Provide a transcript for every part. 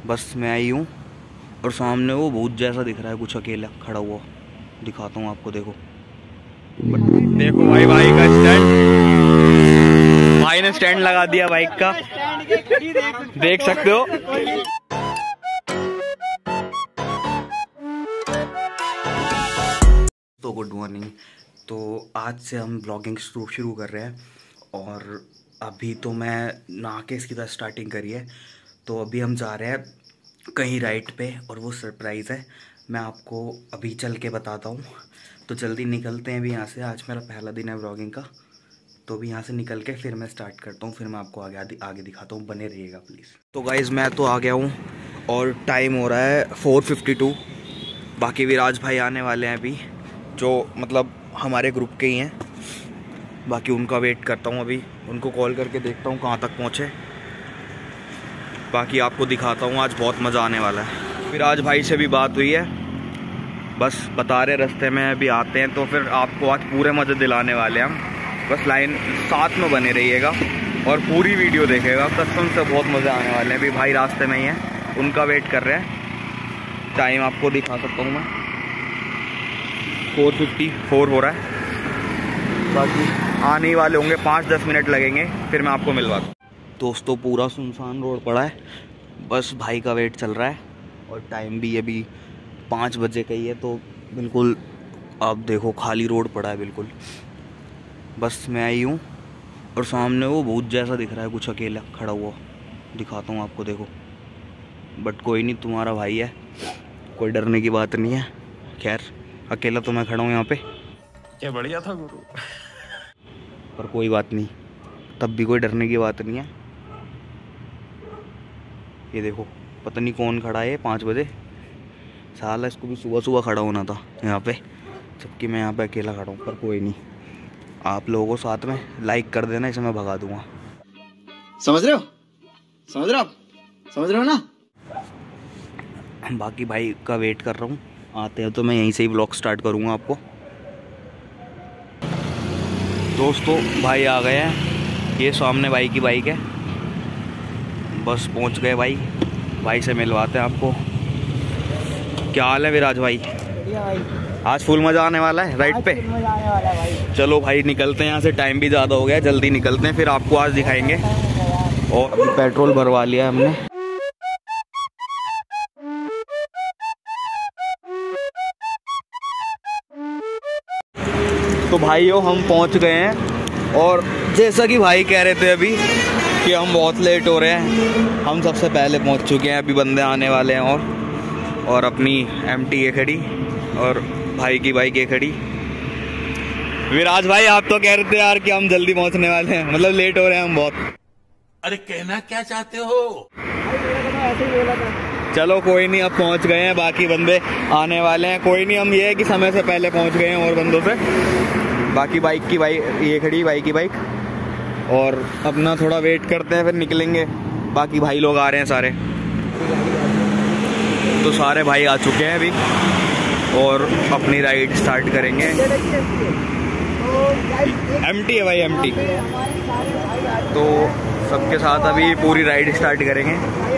बस मैं आई हूँ और सामने वो भूत जैसा दिख रहा है कुछ अकेला खड़ा हुआ। दिखाता हूँ आपको, देखो देखो भाई का स्टैंड, भाई ने स्टैंड लगा दिया बाइक का, देख सकते हो। तो गुड मॉर्निंग। तो आज से हम ब्लॉगिंग शुरू कर रहे हैं और अभी तो मैं नहा के इसकी तरह स्टार्टिंग करी है। तो अभी हम जा रहे हैं कहीं राइड पे और वो सरप्राइज़ है, मैं आपको अभी चल के बताता हूँ। तो जल्दी निकलते हैं अभी यहाँ से, आज मेरा पहला दिन है ब्लॉगिंग का। तो अभी यहाँ से निकल के फिर मैं स्टार्ट करता हूँ, फिर मैं आपको आगे दिखाता हूँ, बने रहिएगा प्लीज़। तो गाइज़ मैं तो आ गया हूँ और टाइम हो रहा है 4:52। बाकी विराज भाई आने वाले हैं अभी, जो मतलब हमारे ग्रुप के ही हैं। बाकी उनका वेट करता हूँ, अभी उनको कॉल करके देखता हूँ कहाँ तक पहुँचे। बाकी आपको दिखाता हूँ, आज बहुत मज़ा आने वाला है। विराज भाई से भी बात हुई है, बस बता रहे रास्ते में अभी आते हैं तो फिर आपको आज पूरे मज़े दिलाने वाले हैं हम। बस लाइन साथ में बने रहिएगा और पूरी वीडियो देखिएगा, कसम से बहुत मज़े आने वाले हैं। अभी भाई रास्ते में ही हैं, उनका वेट कर रहे हैं। टाइम आपको दिखा सकता हूँ मैं, 4:54 हो रहा है। बाकी आने ही वाले होंगे, 5-10 मिनट लगेंगे, फिर मैं आपको मिलवाता हूँ। दोस्तों पूरा सुनसान रोड पड़ा है, बस भाई का वेट चल रहा है और टाइम भी अभी 5 बजे का ही है। तो बिल्कुल आप देखो खाली रोड पड़ा है बिल्कुल। बस मैं आई हूँ और सामने वो भूत जैसा दिख रहा है कुछ अकेला खड़ा हुआ। दिखाता हूँ आपको, देखो। बट कोई नहीं, तुम्हारा भाई है, कोई डरने की बात नहीं है। खैर अकेला तो मैं खड़ा हूँ यहाँ पे। क्या बढ़िया था गुरु। पर कोई बात नहीं, तब भी कोई डरने की बात नहीं है। ये देखो पता नहीं कौन खड़ा है 5 बजे, साला इसको भी सुबह सुबह खड़ा होना था यहाँ पे, जबकि मैं यहाँ पे अकेला खड़ा हूँ। पर कोई नहीं, आप लोगों को साथ में लाइक कर देना, इसे मैं भगा दूंगा। समझ रहे हो? समझ रहे हो ना? बाकी भाई का वेट कर रहा हूँ, आते हैं तो मैं यहीं से ही ब्लॉग स्टार्ट करूँगा आपको। दोस्तों भाई आ गए हैं, ये सामने भाई की बाइक है। बस पहुंच गए भाई, भाई से मिलवाते हैं आपको। क्या हाल है विराज भाई? आज फुल मज़ा आने वाला है राइड पे। मजा आने वाला है भाई। चलो भाई निकलते हैं यहाँ से, टाइम भी ज़्यादा हो गया, जल्दी निकलते हैं, फिर आपको आज दिखाएंगे। और अभी पेट्रोल भरवा लिया हमने। तो भाइयों हम पहुँच गए हैं और जैसा कि भाई कह रहे थे अभी कि हम बहुत लेट हो रहे हैं, हम सबसे पहले पहुंच चुके हैं। अभी बंदे आने वाले हैं और अपनी MT है खड़ी और भाई की बाइक है खड़ी। विराज भाई आप तो कह रहे थे यार कि हम जल्दी पहुंचने वाले हैं, मतलब लेट हो रहे हैं हम बहुत। अरे कहना क्या चाहते हो? ऐसे ही बोला था। चलो कोई नहीं, अब पहुंच गए हैं, बाकी बंदे आने वाले हैं। कोई नहीं, हम ये है कि समय से पहले पहुंच गए हैं और बंदों से। बाकी बाइक ये खड़ी भाई की बाइक, और अपना थोड़ा वेट करते हैं फिर निकलेंगे। बाकी भाई लोग आ रहे हैं सारे, तो सारे भाई आ चुके हैं अभी और अपनी राइड स्टार्ट करेंगे। MT है भाई, MT। तो सबके साथ अभी पूरी राइड स्टार्ट करेंगे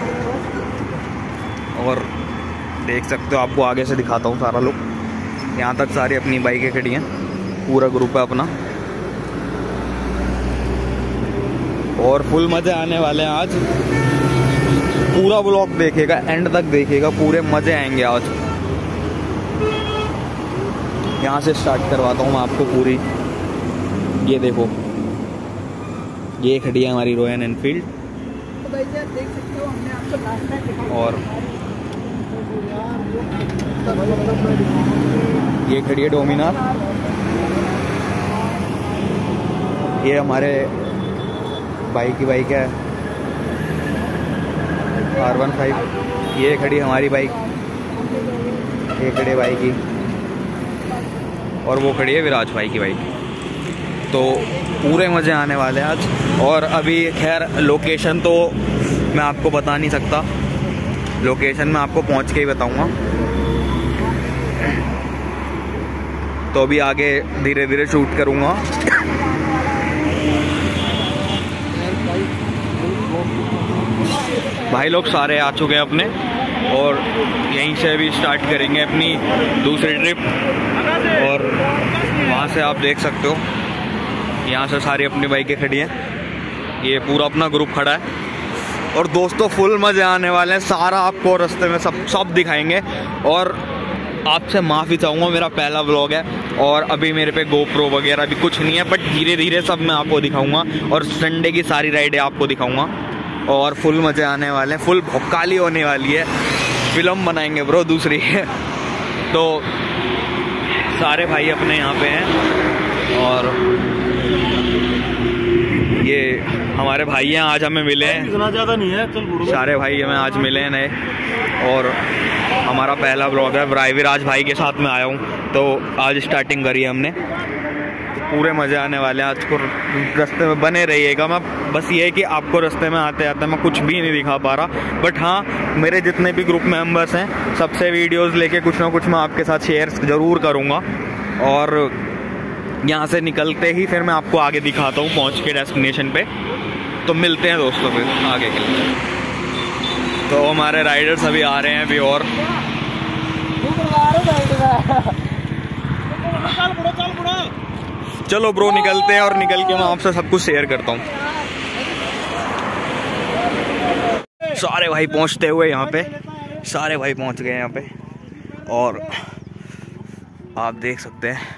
और देख सकते हो, आपको आगे से दिखाता हूँ सारा लोग। यहाँ तक सारी अपनी बाइकें खड़ी हैं, पूरा ग्रुप है अपना और फुल मज़े आने वाले हैं आज। पूरा ब्लॉग देखिएगा, एंड तक देखिएगा, पूरे मज़े आएंगे आज। यहाँ से स्टार्ट करवाता हूँ मैं आपको पूरी। ये देखो, ये खड़ी है हमारी रॉयल एनफील्ड और ये खड़ी है डोमिनार। ये हमारे भाई की बाइक है R15। ये खड़ी हमारी बाइक, ये खड़ी है भाई की, और वो खड़ी है विराज भाई की बाइक। तो पूरे मज़े आने वाले हैं आज। और अभी खैर लोकेशन तो मैं आपको बता नहीं सकता, लोकेशन मैं आपको पहुंच के ही बताऊंगा। तो अभी आगे धीरे धीरे शूट करूंगा। भाई लोग सारे आ चुके हैं अपने, और यहीं से अभी स्टार्ट करेंगे अपनी दूसरी ट्रिप। और वहाँ से आप देख सकते हो, यहाँ से सारी अपनी बाइकें खड़ी हैं, ये पूरा अपना ग्रुप खड़ा है। और दोस्तों फुल मज़े आने वाले हैं, सारा आपको रास्ते में सब दिखाएंगे। और आपसे माफ़ी चाहूँगा, मेरा पहला व्लॉग है और अभी मेरे पे गोप्रो वगैरह भी कुछ नहीं है, बट धीरे धीरे सब मैं आपको दिखाऊंगा और संडे की सारी राइडें आपको दिखाऊंगा। और फुल मज़े आने वाले हैं, फुल भौकाली होने वाली है, फिल्म बनाएंगे ब्रो दूसरी। तो सारे भाई अपने यहाँ पे हैं, और ये हमारे भाई हैं, आज हमें मिले हैं। इतना ज़्यादा नहीं है, चल सारे भाई हमें आज मिले हैं नए, और हमारा पहला ब्लॉग है। विराज भाई के साथ में आया हूँ, तो आज स्टार्टिंग करी है हमने, तो पूरे मज़े आने वाले हैं। आज को रास्ते में बने रहिएगा। मैं बस ये है कि आपको रास्ते में आते आते मैं कुछ भी नहीं दिखा पा रहा, बट हाँ मेरे जितने भी ग्रुप मेंबर्स हैं सबसे वीडियोस लेके कुछ ना कुछ मैं आपके साथ शेयर ज़रूर करूँगा। और यहाँ से निकलते ही फिर मैं आपको आगे दिखाता हूँ पहुँच के डेस्टिनेशन पे। तो मिलते हैं दोस्तों फिर आगे के लिए। तो हमारे राइडर्स अभी आ रहे हैं अभी, और चलो ब्रो निकलते हैं, और निकल के मैं आपसे सब कुछ शेयर करता हूँ। सारे भाई पहुँचते हुए यहाँ पे, सारे भाई पहुँच गए यहाँ पे, और आप देख सकते हैं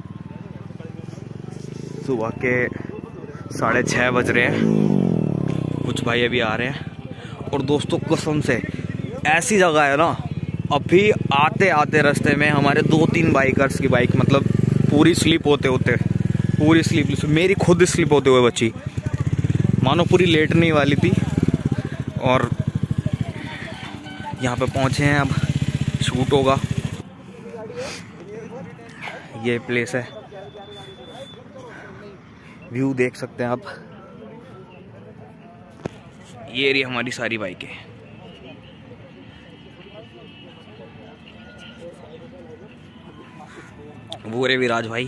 सुबह के 6:30 बज रहे हैं। कुछ भाई अभी आ रहे हैं। और दोस्तों कसम से ऐसी जगह है ना, अभी आते आते रास्ते में हमारे 2-3 बाइकर्स की बाइक मतलब पूरी स्लिप होते पूरी स्लिप, मेरी खुद स्लिप होते हुए बची, मानो पूरी लेटने वाली थी। और यहाँ पे पहुँचे हैं, अब शूट होगा। ये प्लेस है, व्यू देख सकते हैं आप। ये रही हमारी सारी बाइकें। वो रे विराज भाई,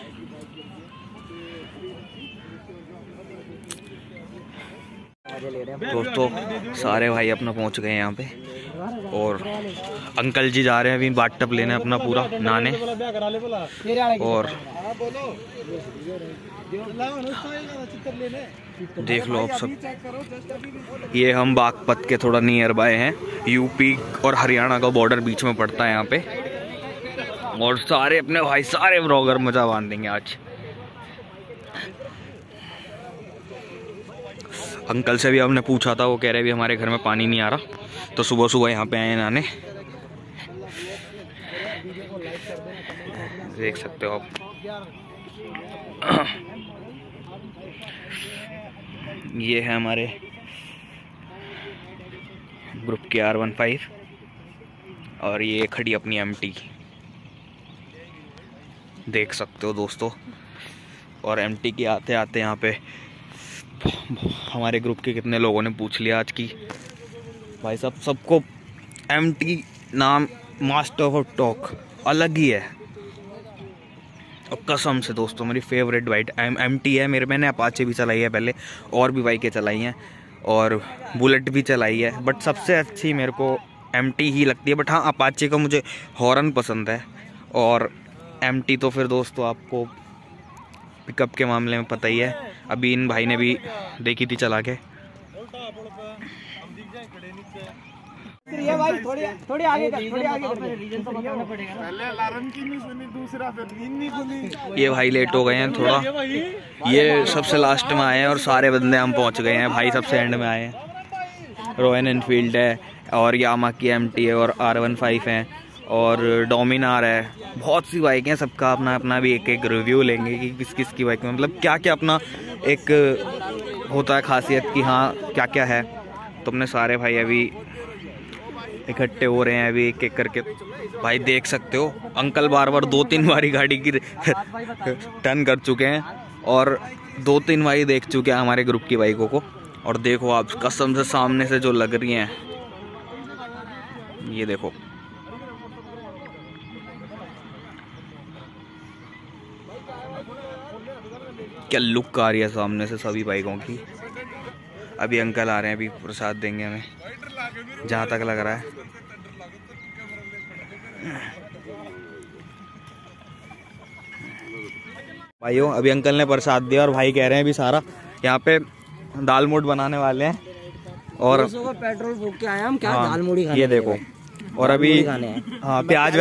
दोस्तों सारे भाई अपना पहुंच गए यहाँ पे, और अंकल जी जा रहे हैं अभी बाथटब लेने अपना पूरा नहाने। और देख लो आप सब, ये हम बागपत के थोड़ा नियर बाय हैं, यूपी और हरियाणा का बॉर्डर बीच में पड़ता है यहाँ पे। और सारे अपने भाई सारे व्लॉगर मजा बांध देंगे आज। अंकल से भी हमने पूछा था, वो कह रहे भी हमारे घर में पानी नहीं आ रहा, तो सुबह सुबह यहाँ पे आए नहाने। देख सकते हो आप। ये है हमारे ग्रुप की R15, और ये खड़ी अपनी MT, देख सकते हो दोस्तों। और MT के आते आते यहाँ पे हमारे ग्रुप के कितने लोगों ने पूछ लिया आज की, भाई साहब सबको MT नाम मास्टर ऑफ टॉक अलग ही है। और कसम से दोस्तों मेरी फेवरेट बाइक MT है। मैंने अपाचे भी चलाई है पहले, और भी बाइकें चलाई हैं, और बुलेट भी चलाई है, बट सबसे अच्छी मेरे को MT ही लगती है। बट हाँ अपाचे का मुझे हॉर्न पसंद है, और MT तो फिर दोस्तों आपको पिकअप के मामले में पता ही है। अभी इन भाई ने भी देखी थी चला के। भाई थोड़ी आगे पहले अलार्म की नहीं सुनी, दूसरा फिर नींद नहीं खुली। ये भाई लेट हो गए हैं थोड़ा, ये सबसे लास्ट में आए हैं, और सारे बंदे हम पहुंच गए हैं। भाई सबसे एंड में आए हैं। रॉयल एनफील्ड है, और यामा की MT है, और R15 है, और डोमिनार है, बहुत सी बाइक हैं। सबका अपना अपना भी एक एक रिव्यू लेंगे कि किस किस की बाइक में मतलब क्या क्या अपना एक होता है खासियत कि हाँ क्या क्या है। तो अपने सारे भाई अभी इकट्ठे हो रहे हैं अभी एक एक करके। भाई देख सकते हो अंकल बार बार 2-3 बारी गाड़ी की टर्न कर चुके हैं, और 2-3 बारी देख चुके हैं हमारे ग्रुप की बाइकों को। और देखो आप कसम से सामने से जो लग रही हैं, ये देखो क्या लुक आ रही है सामने से सभी बाइकों की। अभी अंकल आ रहे हैं, अभी प्रसाद देंगे हमें। जहाँ तक लग रहा है। भाइयों अभी अंकल ने प्रसाद दिया और भाई कह रहे हैं अभी सारा यहाँ पे दाल मोट बनाने वाले हैं और पेट्रोल फूक के आए हम क्या दाल मुड़ी खाने। ये देखो और अभी हाँ प्याज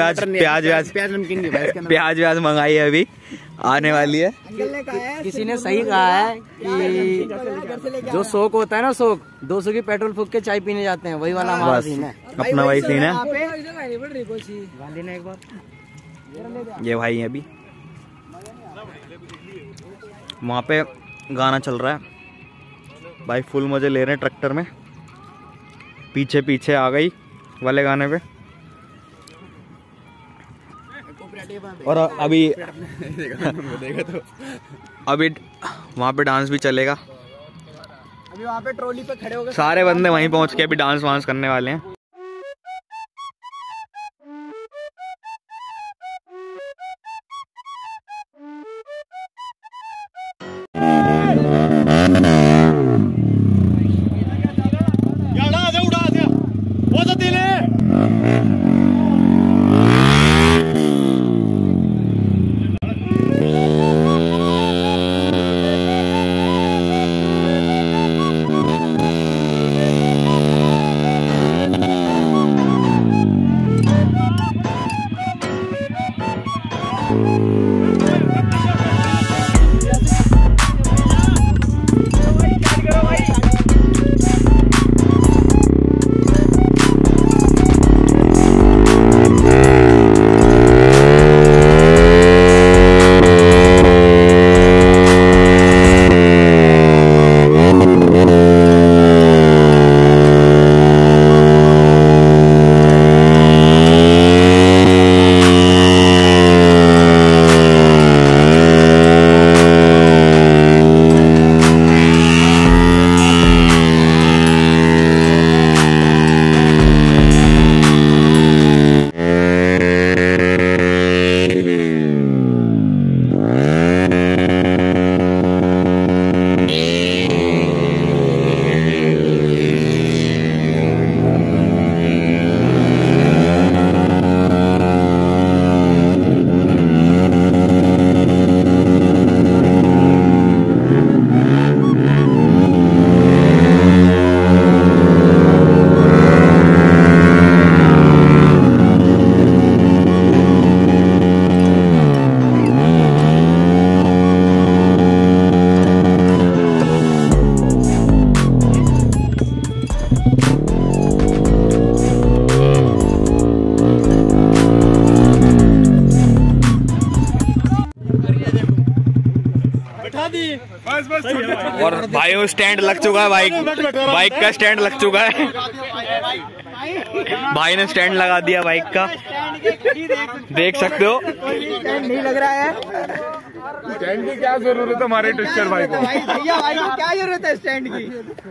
व्याज मंगाई है, अभी आने वाली है। किसी ने सही कहा है कि जो शौक होता है ना, शौक 200 की पेट्रोल फूक के चाय पीने जाते हैं, वही वाला हमारा सीन है। अपना वही सीन है। एक बार ये भाई है अभी वहाँ पे गाना चल रहा है, भाई फुल मजे ले रहे हैं ट्रैक्टर में। पीछे पीछे आ गई वाले गाने पे। और अभी वहाँ पे डांस भी चलेगा। अभी वहाँ पे ट्रॉली पे खड़े हो गए सारे बंदे वहीं पहुँच के अभी डांस वांस करने वाले हैं। और भाई स्टैंड लग चुका है, बाइक का स्टैंड लग चुका है। भाई ने स्टैंड लगा दिया बाइक का, देख सकते हो। स्टैंड नहीं लग रहा है। स्टैंड की क्या जरूरत है हमारे ट्विस्टर भाई को? भैया भाई को क्या जरूरत है स्टैंड की?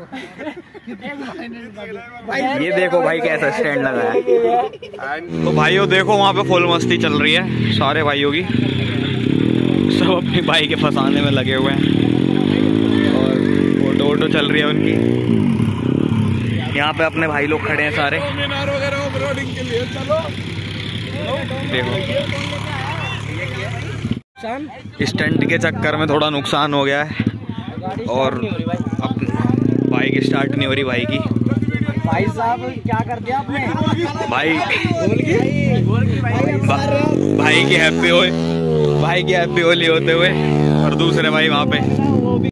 ये देखो भाई कैसा स्टैंड लगा है। तो भाइयों देखो वहाँ पे फुल मस्ती चल रही है सारे भाइयों की, सब अपनी बाइक के फंसाने में लगे हुए हैं और फोटो वोटो चल रही है उनकी। यहाँ पे अपने भाई लोग खड़े हैं सारे, देखो। स्टंट के चक्कर में थोड़ा नुकसान हो गया है और अब बाइक स्टार्ट नहीं हो रही भाई की। भाई साहब क्या कर दिया आपने? भाई की हैप्पी होली होते हुए और दूसरे भाई वहाँ पे